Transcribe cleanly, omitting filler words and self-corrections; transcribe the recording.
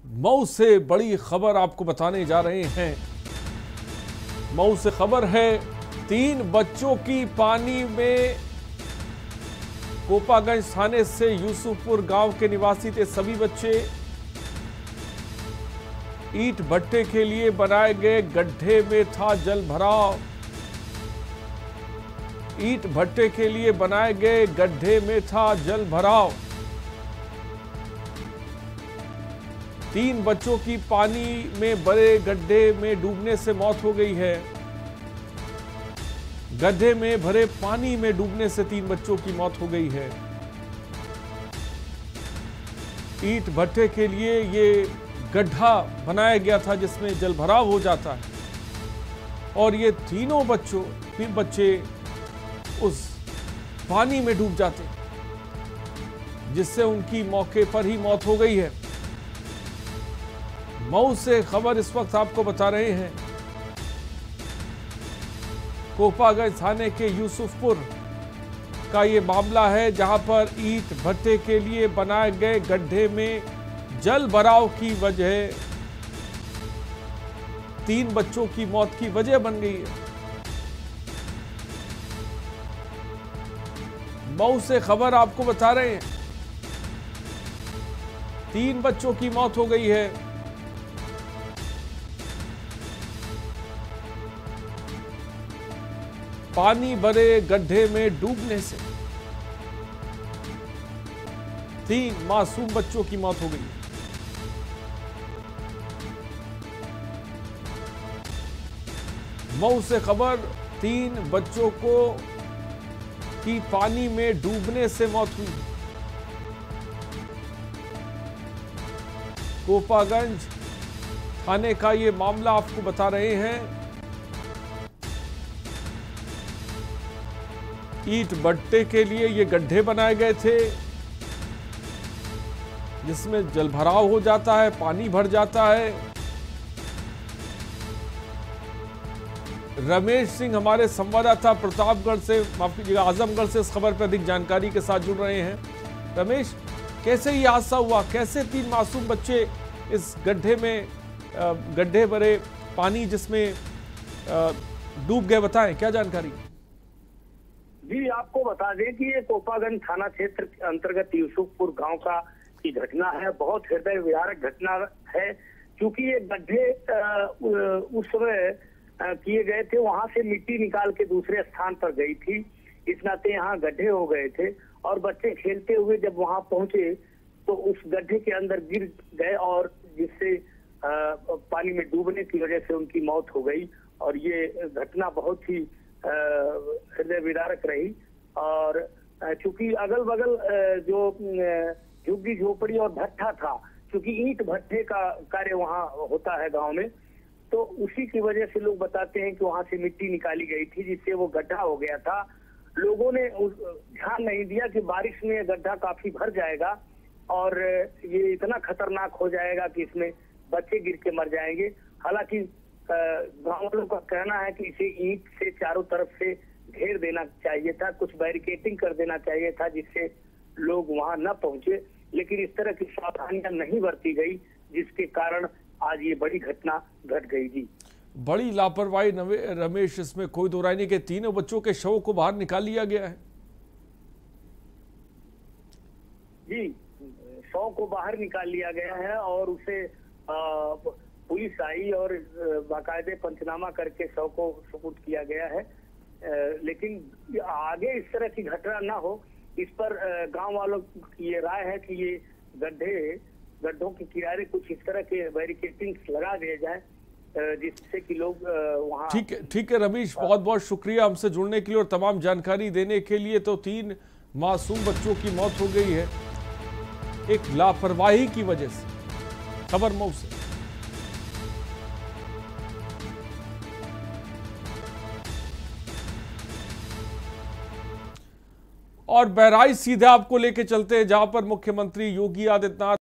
मऊ से बड़ी खबर आपको बताने जा रहे हैं। मऊ से खबर है, 3 बच्चों की पानी में कोपागंज थाने से यूसुफपुर गांव के निवासी थे सभी बच्चे। ईंट भट्टे के लिए बनाए गए गड्ढे में था जल भराव। ईंट भट्टे के लिए बनाए गए गड्ढे में था जल भराव। 3 बच्चों की पानी में भरे गड्ढे में डूबने से मौत हो गई है। गड्ढे में भरे पानी में डूबने से 3 बच्चों की मौत हो गई है। ईंट भट्टे के लिए ये गड्ढा बनाया गया था जिसमें जल भराव हो जाता है और ये तीन बच्चे उस पानी में डूब जाते जिससे उनकी मौके पर ही मौत हो गई है। मऊ से खबर इस वक्त आपको बता रहे हैं, कोपागंज थाने के यूसुफपुर का ये मामला है जहां पर ईंट भट्टे के लिए बनाए गए गड्ढे में जल भराव की वजह 3 बच्चों की मौत की वजह बन गई है। मऊ से खबर आपको बता रहे हैं, 3 बच्चों की मौत हो गई है। पानी भरे गड्ढे में डूबने से 3 मासूम बच्चों की मौत हो गई है। मऊ से खबर, 3 बच्चों की पानी में डूबने से मौत हुई। कोपागंज थाने का ये मामला आपको बता रहे हैं। ईंट भट्टे के लिए ये गड्ढे बनाए गए थे जिसमें जलभराव हो जाता है, पानी भर जाता है। रमेश सिंह हमारे संवाददाता प्रतापगढ़ से, माफ कीजिएगा आजमगढ़ से इस खबर पर अधिक जानकारी के साथ जुड़ रहे हैं। रमेश, कैसे ये हादसा हुआ, कैसे 3 मासूम बच्चे इस गड्ढे भरे पानी जिसमें डूब गए, बताएं क्या जानकारी? जी, आपको बता दें कि ये कोपागंज थाना क्षेत्र के अंतर्गत यूसुफपुर गांव की घटना है। बहुत हृदय विदारक घटना है क्योंकि ये गड्ढे उस समय किए गए थे, वहां से मिट्टी निकाल के दूसरे स्थान पर गई थी। इस नाते यहाँ गड्ढे हो गए थे और बच्चे खेलते हुए जब वहां पहुंचे तो उस गड्ढे के अंदर गिर गए और जिससे पानी में डूबने की वजह से उनकी मौत हो गई। और ये घटना बहुत ही हृदय विदारक रही। और चूंकि अगल बगल जो झुग्गी झोपड़ी और भट्ठा था, क्योंकि ईंट भट्ठे का कार्य वहाँ होता है गांव में, तो उसी की वजह से लोग बताते हैं कि वहां से मिट्टी निकाली गई थी जिससे वो गड्ढा हो गया था। लोगों ने ध्यान नहीं दिया कि बारिश में गड्ढा काफी भर जाएगा और ये इतना खतरनाक हो जाएगा कि इसमें बच्चे गिर के मर जाएंगे। हालांकि गाँव वालों का कहना है कि इसे ईंट से चारों तरफ से घेर देना चाहिए था, कुछ बैरिकेटिंग कर देना चाहिए था जिससे लोग वहां न पहुंचे, लेकिन इस तरह की सावधानियां नहीं बरती गई जिसके कारण आज ये बड़ी घटना घट गई। जी, बड़ी लापरवाही रमेश, इसमें कोई दो राय नहीं कि 3 बच्चों के शव को बाहर निकाल लिया गया है। जी, शव को बाहर निकाल लिया गया है और उसे पुलिस आई और बाकायदे पंचनामा करके शव को सुपुर्द किया गया है। लेकिन आगे इस तरह की घटना ना हो, इस पर गांव वालों की ये राय है कि ये गड्ढों के किनारे कुछ इस तरह के बैरिकेटिंग लगा दिए जाए जिससे कि लोग वहाँ। ठीक है रमेश, बहुत बहुत शुक्रिया हमसे जुड़ने के लिए और तमाम जानकारी देने के लिए। तो 3 मासूम बच्चों की मौत हो गई है एक लापरवाही की वजह से। खबर मऊ से। और बहराइच सीधे आपको लेके चलते हैं जहां पर मुख्यमंत्री योगी आदित्यनाथ